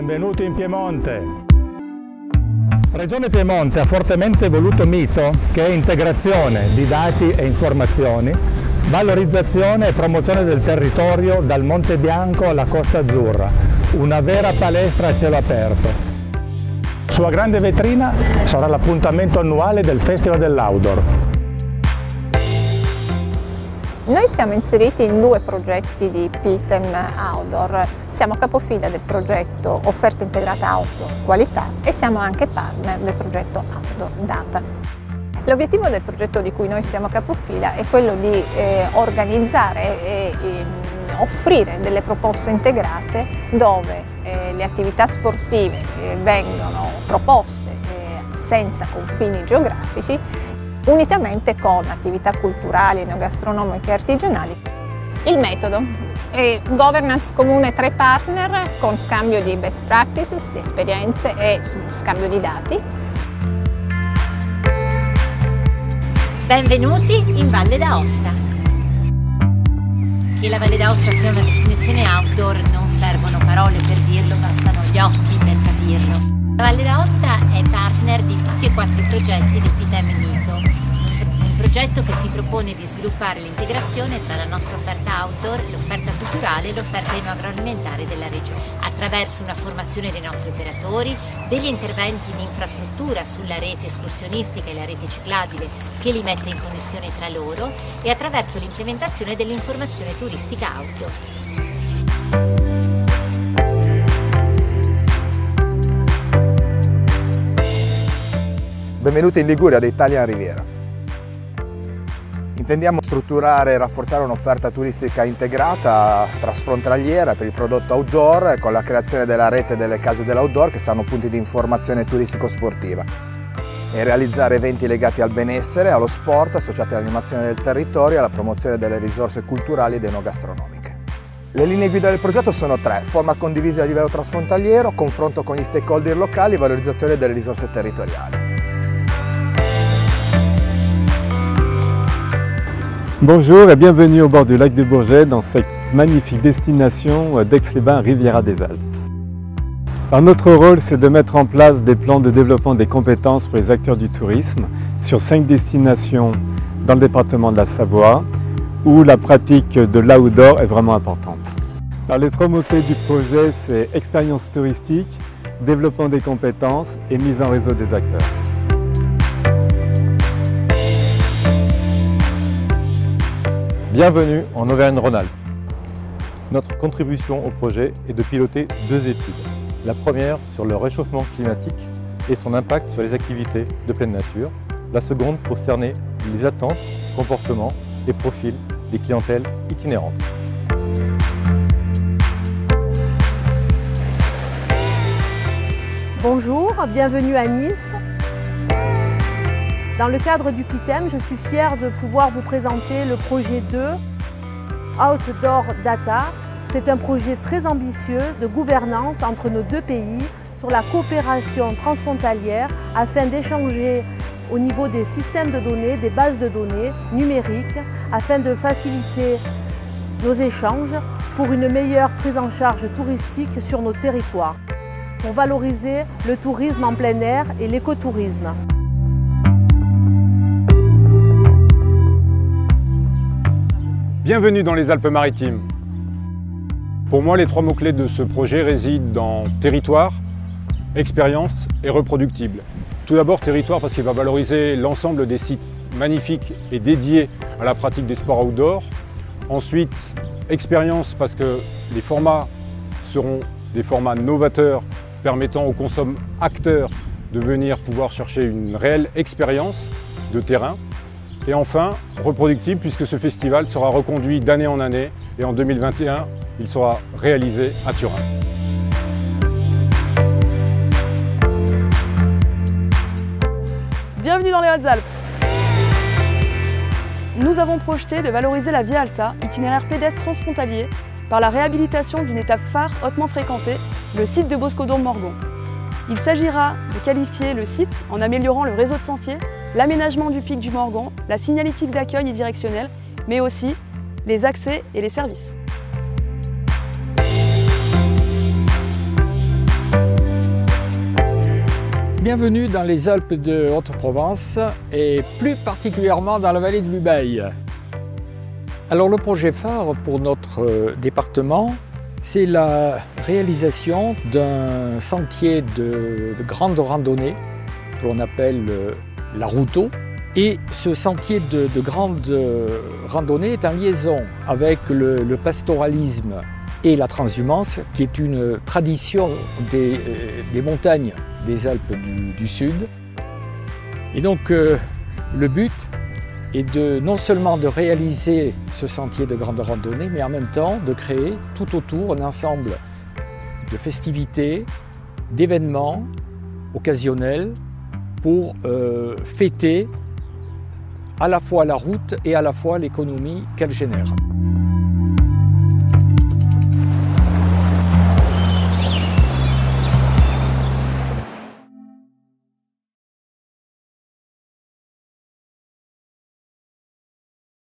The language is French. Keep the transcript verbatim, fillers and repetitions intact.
Benvenuti in Piemonte! Regione Piemonte ha fortemente voluto Mito, che è integrazione di dati e informazioni, valorizzazione e promozione del territorio dal Monte Bianco alla Costa Azzurra, una vera palestra a cielo aperto. Sua grande vetrina sarà l'appuntamento annuale del Festival dell'Outdoor. Noi siamo inseriti in due progetti di Pitem Outdoor. Siamo capofila del progetto Offerta Integrata Outdoor Qualità e siamo anche partner del progetto Outdoor Data. L'obiettivo del progetto di cui noi siamo capofila è quello di eh, organizzare e eh, offrire delle proposte integrate dove eh, le attività sportive eh, vengono proposte eh, senza confini geografici, unitamente con attività culturali, enogastronomiche e artigianali. Il metodo è governance comune tra i partner con scambio di best practices, di esperienze e scambio di dati. Benvenuti in Valle d'Aosta. Che la Valle d'Aosta sia una destinazione outdoor non servono parole per dirlo, bastano gli occhi per capirlo. La Valle d'Aosta è partner di tutti e quattro i progetti di Pitem Mito, un progetto che si propone di sviluppare l'integrazione tra la nostra offerta outdoor, l'offerta culturale e l'offerta enoagroalimentare della regione, attraverso una formazione dei nostri operatori, degli interventi di infrastruttura sulla rete escursionistica e la rete ciclabile che li mette in connessione tra loro e attraverso l'implementazione dell'informazione turistica outdoor. Benvenuti in Liguria da Italian Riviera. Intendiamo strutturare e rafforzare un'offerta turistica integrata trasfrontaliera per il prodotto outdoor con la creazione della rete delle case dell'outdoor che saranno punti di informazione turistico-sportiva e realizzare eventi legati al benessere, allo sport, associati all'animazione del territorio e alla promozione delle risorse culturali ed enogastronomiche. Le linee guida del progetto sono tre: format condivisi a livello trasfrontaliero, confronto con gli stakeholder locali e valorizzazione delle risorse territoriali. Bonjour et bienvenue au bord du lac de Bourget dans cette magnifique destination d'Aix-les-Bains, Riviera des Alpes. Alors, notre rôle, c'est de mettre en place des plans de développement des compétences pour les acteurs du tourisme sur cinq destinations dans le département de la Savoie où la pratique de l'outdoor est vraiment importante. Alors, les trois mots-clés du projet, c'est expérience touristique, développement des compétences et mise en réseau des acteurs. Bienvenue en Auvergne-Rhône-Alpes. Notre contribution au projet est de piloter deux études. La première sur le réchauffement climatique et son impact sur les activités de pleine nature. La seconde pour cerner les attentes, comportements et profils des clientèles itinérantes. Bonjour, bienvenue à Nice. Dans le cadre du Pitem, je suis fière de pouvoir vous présenter le projet deux, Outdoor Data. C'est un projet très ambitieux de gouvernance entre nos deux pays sur la coopération transfrontalière afin d'échanger au niveau des systèmes de données, des bases de données numériques, afin de faciliter nos échanges pour une meilleure prise en charge touristique sur nos territoires, pour valoriser le tourisme en plein air et l'écotourisme. Bienvenue dans les Alpes-Maritimes. Pour moi, les trois mots-clés de ce projet résident dans territoire, expérience et reproductible. Tout d'abord, territoire parce qu'il va valoriser l'ensemble des sites magnifiques et dédiés à la pratique des sports outdoor. Ensuite, expérience parce que les formats seront des formats novateurs permettant aux consommateurs de venir pouvoir chercher une réelle expérience de terrain. Et enfin, reproductible puisque ce festival sera reconduit d'année en année et en deux mille vingt et un, il sera réalisé à Turin. Bienvenue dans les Hautes-Alpes. Nous avons projeté de valoriser la Via Alta, itinéraire pédestre transfrontalier, par la réhabilitation d'une étape phare hautement fréquentée, le site de Boscodon-Morgon. Il s'agira de qualifier le site en améliorant le réseau de sentiers, l'aménagement du pic du Morgon, la signalétique d'accueil et directionnelle, mais aussi les accès et les services. Bienvenue dans les Alpes de Haute-Provence et plus particulièrement dans la vallée de l'Ubaye. Alors le projet phare pour notre département, c'est la réalisation d'un sentier de, de grande randonnée que l'on appelle la Routeau. Et ce sentier de, de grande randonnée est en liaison avec le, le pastoralisme et la transhumance, qui est une tradition des, des montagnes des Alpes du, du Sud. Et donc euh, le but est de, non seulement de réaliser ce sentier de grande randonnée, mais en même temps de créer tout autour un ensemble de festivités, d'événements occasionnels pour euh, fêter à la fois la route et à la fois l'économie qu'elle génère.